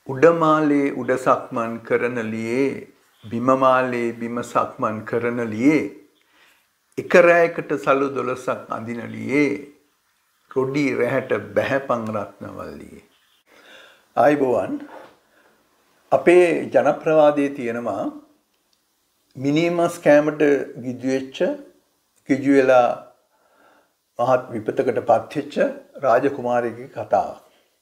උඩමාලේ උඩ සක්මන් කරන ලියේ බිමමාලේ බිම සක්මන් කරන ලියේ එක රැයකට සලු 12ක් අඳින ලියේ රොඩි රැහැට බැහැපන් රත්නවල්ලියේ. ආයිබෝවන් අපේ ජනප්‍රවාදයේ තියෙනවා මිනිමස් කැමට ගිජු වෙච්ච ගිජු වෙලා මහත් විපතකට පත් වෙච්ච රාජකුමාරියගේ කතාවක්.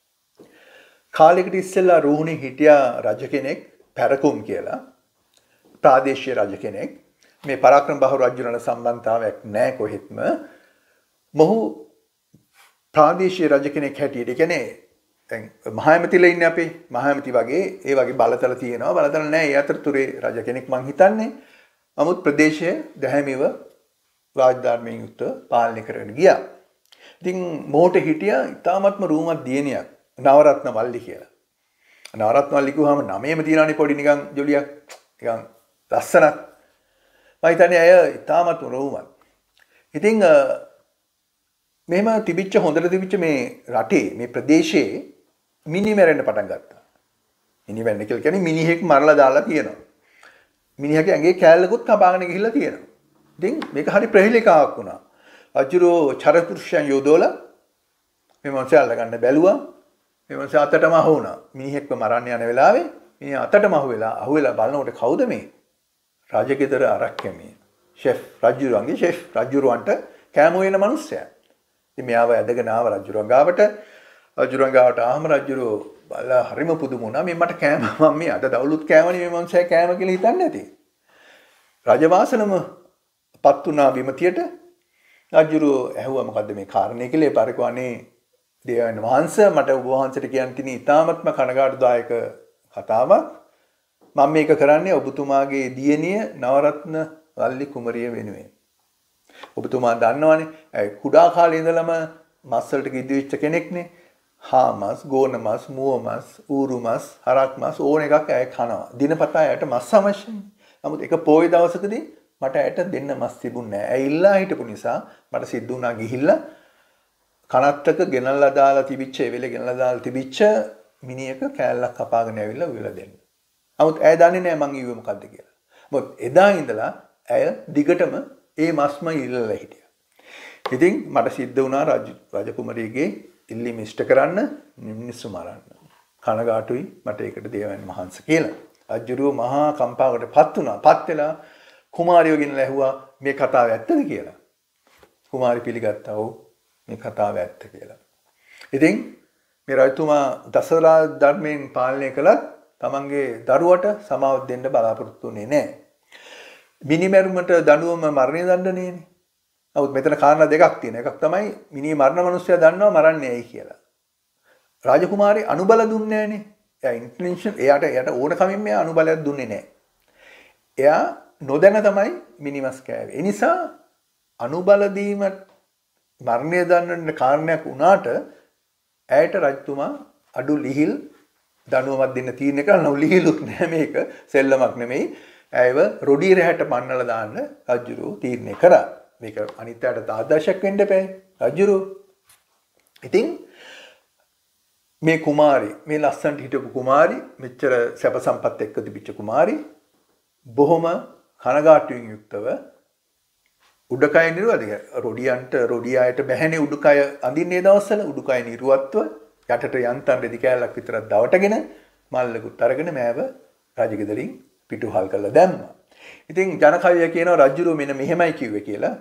කාලයකට ඉස්සෙල්ලා රුහුණේ හිටියා රජ කෙනෙක් පැරකුම් කියලා. ප්‍රාදේශීය රජ කෙනෙක්. මේ පරාක්‍රම බහු රජුණන සම්බන්ධතාවයක් නැහැ කොහෙත්ම. මොහු ප්‍රාදේශීය රජ කෙනෙක් හැටියට කියන්නේ දැන් මහාමතිලා ඉන්නේ අපේ මහාමති වගේ ඒ වගේ බලතල තියෙනවා. බලතල නැහැ. ඒ අතරතුරේ රජ කෙනෙක් මං හිතන්නේ. නමුත් ප්‍රදේශයේ දැහැමිව රාජධර්මයෙන් යුක්තව පාලනය කරගෙන ගියා. ඉතින් මොහුට හිටියා ඊ타මත්ම රූමත් දියණියක් නවරත්න වල්ලි කියලා. නවරත්න වල්ලි කිව්වහම නමේම තියනනේ පොඩි නිකන් ජොලියක්. නිකන් ලස්සනක්. මම හිතන්නේ අය ඊ타මත්ම රූමත්. ඉතින් මෙහෙම තිබිච්ච හොඳට තිබිච්ච මේ රටේ මේ ප්‍රදේශයේ මිනි මැරෙන්න පටන් ගත්තා. මිනි මැරෙන්න කියලා කියන්නේ මිනිහෙක් මරලා දාලා තියෙනවා. මිනිහගේ ඇඟේ කෑල්ලකුත් කපාගෙන ගිහිල්ලා තියෙනවා. ඉතින් මේක හරි ප්‍රහේලිකාවක් වුණා. අජුරෝ චරපුරුෂයන් යොදවලා මේ මනුස්සය අල්ලගන්න බැලුවා. මේ මනුස්සය අතටම අහු වුණා. මිනිහෙක්ව මරන්න යන වෙලාවේ මිනිහ අතටම අහුවෙලා බලනකොට කවුද මේ? රාජකීයතර ආරක්ෂකමේ. ෂෙෆ් රජුරුවන්ගේ ෂෙෆ් රජුරුවන්ට කෑම වෙන මනුස්සයා. ඉතින් මෙයාව ඇදගෙන ආව රජුරුවන් ගාවට. රජුරුවන් ගාවට ආවම රජුරෝ බලා හරිම පුදුම වුණා. මේ මට කෑම මම මේ අද දවලුත් කෑමනේ මේ මනුස්සයා කෑම කියලා හිතන්නේ නැති. රජවාසනම පත් වුණා විමතියට. රජුරෝ ඇහුවා මොකද්ද මේ කාරණේ කියලා. ඒ පරිකවන්නේ දේවයන් වහන්සේ මට ඔබ වහන්සේට කියන්න තියෙන ඉතාමත්ම කනගාටුදායක කතාවක්. මම මේක කරන්නේ ඔබතුමාගේ දියණිය නවරත්න වල්ලි කුමරිය වෙනුවෙන්. ඔබතුමා දන්නවනේ කුඩා කාලේ ඉඳලම මස් වලට කිදි වෙච්ච කෙනෙක්නේ. හා මස්, ගෝන මස්, මුව මස්, ඌරු මස්, හරක් මස් ඕන එකක් ඇය කනවා. දිනපතා ඇයට මස් අවශ්‍යයි. නමුත් එක පොයි දවසකදී මට ඇයට දෙන්න මස් තිබුණේ නැහැ. ඇය ඉල්ලා හිටපු නිසා මට සිද්ධ වුණා ගිහිල්ලා කනත්තක ගෙනල්ලා දාලා තිබිච්ච ඒ වෙලේ ගෙනල්ලා දාලා තිබිච්ච මිනිහක කෑල්ලක් කපාගෙන ඇවිල්ලා උයලා දෙන්න. නමුත් ඇය දන්නේ නැහැ මං ඊවේ මොකද්ද කියලා. මොකද එදා ඉඳලා ඇය දිගටම ඒ මස්ම ඉල්ලලා හිටියා. ඉතින් මට සිද්ධ වුණා රජකුමරියගේ ඉල්ලීම ඉෂ්ට කරන්න මිනිස්සු මරන්න. කනගාටුයි මට ඒකට දේවයන් වහන්සේ කියලා. රජුරුව මහා කම්පාවකටපත් වුණා. පත් වෙලා කුමාරියෝ ගෙනලා ඇහුවා මේ කතාව ඇත්තද කියලා. කුමාරි පිළිගත්තා. ඔව් මේ කතාව ඇත්ත කියලා. ඉතින් මේ රජතුමා දසරා ධර්මයෙන් පාලනය කළත් තමන්ගේ දරුවට සමාව දෙන්න බලාපොරොත්තු වෙන්නේ නැහැ. මිනිමැරුමට දඬුවම මරණය දඬනේනේ. නමුත් මෙතන කාරණා දෙකක් තියෙනවා. එකක් තමයි මිනිහ මරණ මිනිස්සයා දන්නවා මරන්නේ ඇයි කියලා. රාජකුමාරී අනුබල දුන්නේ නැහනේ. එයා ඉන්ටෙන්ෂන් එයාට ඕන කමින් මෙයා අනුබලයක් දුන්නේ නැහැ. එයා නොදැන තමයි මිනිමස් කෑවේ. ඒ නිසා අනුබල දීම මරණය දන්නන කාරණයක් වුණාට ඇයට රජතුමා අඩු ලිහිල් දඬුවමක් දෙන්න තීරණය කළා. ලිහිලුත් නෑ මේක සෙල්ලමක් නෙමෙයි. ඇයව රොඩි රැහැට පන්නලා දාන්න රජුරෝ තීරණය කරා. මේක අනිත්‍යයට ආදර්ශයක් වෙන්න බෑ රජුරෝ. ඉතින් මේ කුමාරි මේ ලස්සනට හිටපු කුමාරි මෙච්චර සැප සම්පත් එක්ක තිබිච්ච කුමාරි බොහොම කනගාටුවෙන් යුක්තව උඩකය නිරුවද රොඩියන්ට රොඩියායට බැහැනේ උඩුකය අඳින්නේ දවස්වල උඩුකය නිරුවත්ව යටට යන්තම් රෙදි කෑල්ලක් විතරක් දවටගෙන මල්ලකුත් අරගෙන මෑව රජගෙදරින් පිටුහල් කරලා දැම්මා. ඉතින් ජනකවිය කියනවා රජුරෝ මෙන්න මෙහෙමයි කිව්වේ කියලා.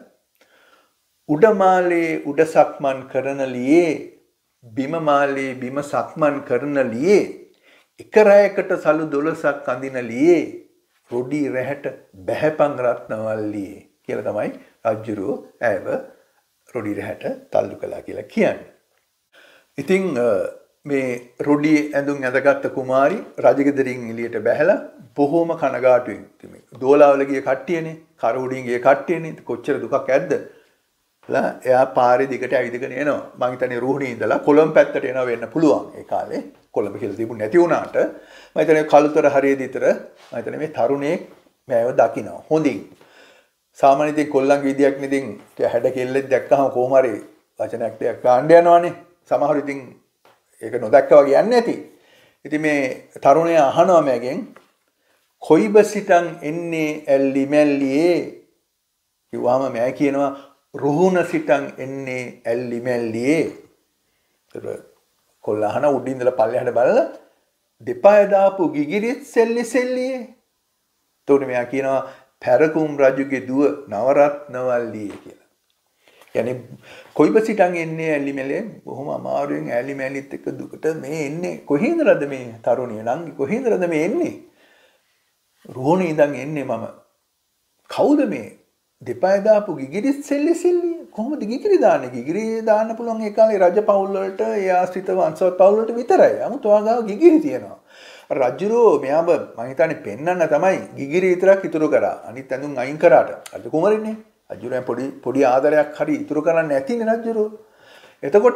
උඩමාලේ උඩ සක්මන් කරන ලියේ බිමමාලේ බිම සක්මන් කරන ලියේ එක රැයකට සලු 12ක් අඳින ලියේ රොඩි රැහැට බැහැපන් රත්නවල්ලියේ කියලා තමයි රජුරෝ ඇයව රොඩි රැහැට තල්ලු කළා කියලා කියන්නේ. ඉතින් මේ රොඩි ඇඳුම් ඇඳගත්තු කුමාරි රජගෙදරින් එළියට බැහැලා බොහොම කනගාටුවෙන් තිබේ. දෝලාවල ගිය කට්ටියනේ, කරවුඩින් ගිය කට්ටියනේ කොච්චර දුකක් ඇද්ද? එයා පාරේ දිගට ඇවිදගෙන එනවා. මං හිතන්නේ රුහුණේ ඉඳලා කොළඹ පැත්තට එනවා වෙන්න පුළුවන් ඒ කාලේ. කොළඹ කියලා තිබුණ නැති වුණාට මම හිතන්නේ කළුතර හරියදී විතර මම හිතන්නේ මේ තරුණයෙක් මේව දකිනවා. හොඳින්. සාමාන්‍යයෙන් ඉතින් කොල්ලන්ගේ විදියක් නෙදින් හැඩ කෙල්ලෙක් දැක්කම කොහොම හරි වචනයක් දෙයක් ගන්න යනවනේ. සමහර ඉතින් ඒක නොදැක්කා වගේ යන්නේ නැති. ඉතින් මේ තරුණයා අහනවා මගෙන් කොයිබ සිටන් එන්නේ ඇල්ලි මැල්ලියේ කිව්වම මම කියනවා රුහුණ සිටන් එන්නේ ඇල්ලි මැල්ලියේ. ඒතර කොල්ල අහන උඩින් ඉඳලා පල්ලෙහාට බලලා දෙපය දාපු ගිගිරිත් සෙල්ලි සෙල්ලියේ. එතකොට මෙයා කියනවා පැරකුම් රජුගේ දුව නවරත්නවල්ලියේ කියලා. يعني කොයිබ සිටන් එන්නේ ඇලි මැලේ බොහොම අමාරුවෙන් ඇලි මැලිත් එක්ක දුකට මේ එන්නේ කොහේඳරද මේ තරුණිය නංගි කොහේඳරද මේ එන්නේ රුහුණේ ඉඳන් එන්නේ මම කවුද මේ දෙපය දාපු ගිගිරිත් සෙල්ලි සෙල්ලි කොහොමද ගිගිරි දාන්නේ ගිගිරි දාන්න පුළුවන් ඒ කාලේ රජ පවුල් වලට ඒ ආශ්‍රිත වංශවත් පවුල් වලට විතරයි 아무ත් ඔයාගාව ගිගිරි තියෙනවා රජුරෝ මෙයාව මම හිතන්නේ පෙන්නන්න තමයි ගිගිරි විතරක් ඉතුරු කරා අනිත් ඇඳුම් අයින් කරාට රජ කුමරිනේ රජුරයන් පොඩි ආදරයක් හරි ඉතුරු කරන්න නැතිනේ රජුරෝ එතකොට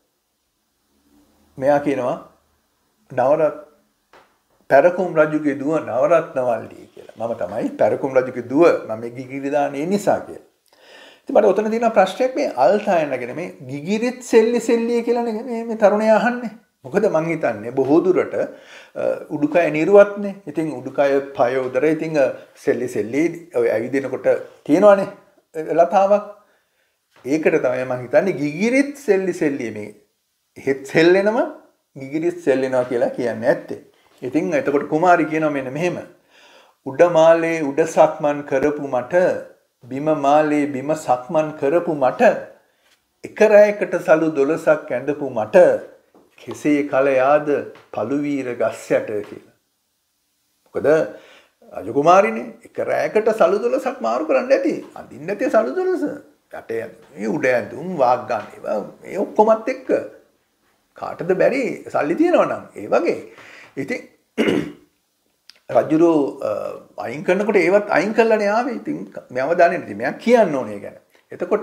මෙයා කියනවා නවරත් පැරකුම් රජුගේ දුව නවරත්නවල්ලිය කියලා. මම තමයි පැරකුම් රජුගේ දුව මම මේ ගිගිරි දාන්නේ නිසා කියලා. ඉතින් මට උතන තියෙන ප්‍රශ්නයක් මේ අල්තායනගෙන මේ ගිගිරිත් සෙල්ලි සෙල්ලිය කියලානේ මේ තරුණයා අහන්නේ. මොකද මං හිතන්නේ බොහෝ දුරට උඩුකය නිර්වත්නේ. ඉතින් උඩුකය පය උදරේ ඉතින් සෙල්ලි සෙල්ලි ඔය ඇවිදිනකොට තියෙනවනේ ලතාවක්. ඒකට තමයි මං හිතන්නේ ගිගිරිත් සෙල්ලි සෙල්ලිය මේ හෙත් සෙල්ලෙනම ගිගිරිත් සෙල්ලෙනවා කියලා කියන්නේ ඇත්තේ. ඉතින් එතකොට කුමාරි කියනවා මෙන්න මෙහෙම උඩ මාලේ උඩ සක්මන් කරපු මට බිම මාලේ බිම සක්මන් කරපු මට එක රැයකට සලු 12ක් ඇඳපු මට කෙසේ කල යාද පළුවීර ගස් යට කියලා. මොකද රජකුමාරිනේ එක රැයකට සලු 12ක් මාරු කරන්න ඇති. අඳින්න නැති සලු 12. යටේ මේ උඩ ඇඳුම් වාග් ගන්න ඒවා මේ ඔක්කොමත් එක්ක කාටද බැරි සල්ලි තියනවා නම් ඒ වගේ. ඉතින් රජුරෝ අයින් කරනකොට ඒවත් අයින් කළානේ ආවේ. ඉතින් මම දන්නේ නැති. මම කියන්න ඕනේ ගැන. එතකොට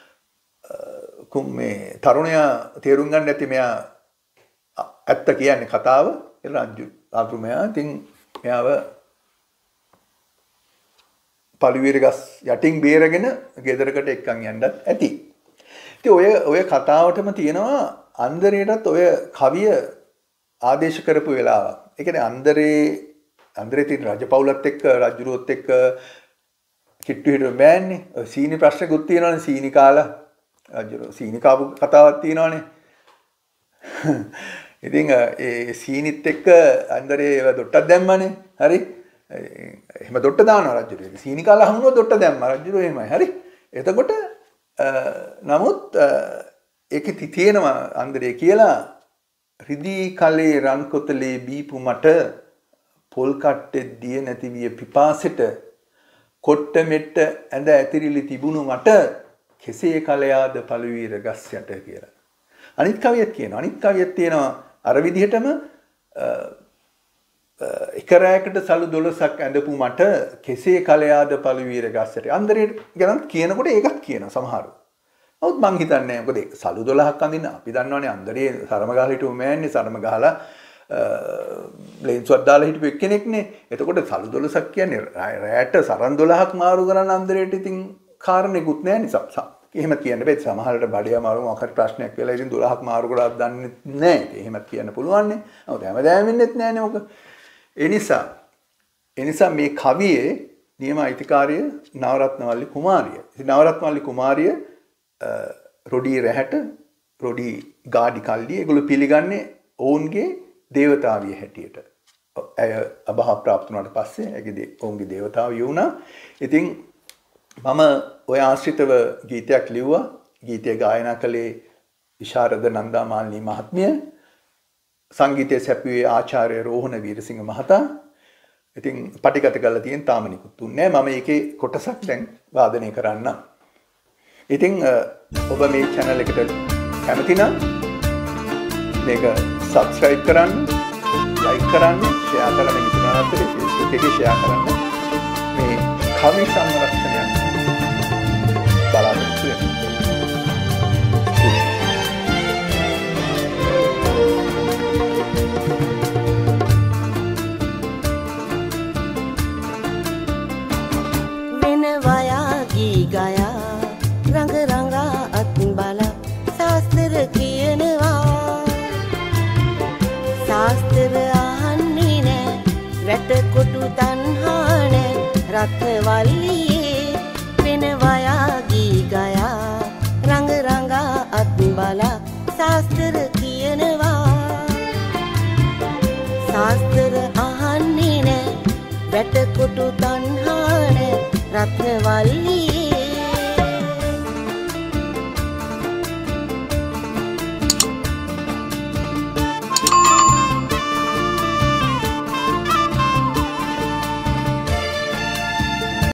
මේ තරුණයා තේරුම් ගන්න නැති මෙයා ඇත්ත කියන්නේ කතාව. රජුමයා ඉතින් මෙයාව පළුවීර ගස් යටින් බේරගෙන ගෙදරකට එක්කන් යන්නත් ඇති. ඉතින් ඔය කතාවටම තියෙනවා අන්දරේටත් ඔය කවිය ආදේශ කරපු වෙලාවක්. ඒ කියන්නේ අන්දරේ තියෙන රජපෞලත් එක්ක රජුරුවත් එක්ක කිට්ටු හිටු බෑන්නේ. සීනි ප්‍රශ්නකුත් තියෙනවනේ සීනි කාලා රජුරු සීනි කාපු කතාවක් තියෙනවනේ. ඉතින් ඒ සීනිත් එක්ක අන්දරේ දොට්ටක් දැම්මනේ. හරි. එහෙම දොට්ට දානවා රජුරු. සීනි කාලා හමුනොත් දොට්ට දැම්මා රජුරු එහෙමයි. හරි. එතකොට නමුත් ඒකේ තියෙනවා අන්දරේ කියලා රිදී කලේ රන් කොතලේ බීපු මට පොල් කට්ටෙ දිය නැති විය පිපාසෙට කොට්ට මෙට්ට ඇඳ ඇතිරිලි තිබුණු මට කෙසේ කලයාද පළුවීර ගස් යට කියලා. අනිත් කවියක් කියනවා. අනිත් කවියක් තියෙනවා අර විදිහටම එක රැයකට සලු 12ක් ඇඳපු මට කෙසේ කලයාද පළුවීර ගස් යට. අන්දරේ ගැන කියනකොට ඒකක් කියනවා සමහරව. නමුත් මං හිතන්නේ මොකද සලු 12ක් අඳින්න අපි දන්නවනේ අන්දරේ සරම ගහලා හිටපු මෑන්නේ සරම ගහලා ලේන්සුවක් දාලා හිටපු එක්කෙනෙක්නේ. එතකොට සලු 12ක් කියන්නේ රැයට සරන් 12ක් මාරු කරන අන්දරේට ඉතින් කාරණේකුත් නැහැ නිසා. එහෙම කියන්න බෑ. සමහරවිට බඩේ අමාරු මොකක් ප්‍රශ්නයක් වෙලා ඉතින් 12ක් මාරු කරලා දන්නේ නැහැ. එහෙමත් කියන්න පුළුවන් නේ. නමුත් හැමදාම වෙන්නෙත් නැහැනේ මොක. ඒ නිසා මේ කවියේ නියම අයිතිකාරිය නවරත්නවල්ලි කුමාරිය. ඉතින් නවරත්නවල්ලි කුමාරිය රොඩි රැහැට රොඩි ගාඩි කල්ලි ඒගොල්ලෝ පිළිගන්නේ ඔවුන්ගේ දේවතාවිය හැටියට. ඇය අභාව ප්‍රාප්ත වුණාට පස්සේ ඔවුන්ගේ දේවතාවිය වුණා. ඉතින් මම ඔය ආශ්‍රිතව ගීතයක් ලිව්වා. ගීතය ගායනා කළේ විශාරද නන්දාමාලිනී මහත්මිය. සංගීතය සැපුවේ ආචාර්ය රෝහණ වීරසිංහ මහතා. ඉතින් පටිගත කරලා තියෙන තාම නිකුත් දුන්නේ නැහැ. මම ඒකේ කොටසක් දැන් වාදනය කරන්නම්. ඉතින් ඔබ මේ channel එකට කැමති නම් මේක subscribe කරන්න, like කරන්න, share කරන්න මිතුරන් අතරේ Facebook එකේ share කරන්න. මේ කවි සංරක්ෂණය බලාපොරොත්තු වෙන්න. කියනවා ශාස්ත්‍ර රත්නවල්ලියේ වෙන වයාගී ගයා රඟ රඟා අත් බලා ශාස්ත්‍ර කියනවා. ශාස්ත්‍ර අහන්නේ නෑ වැටකොටු තණ්හාන රත්නවල්ලියේ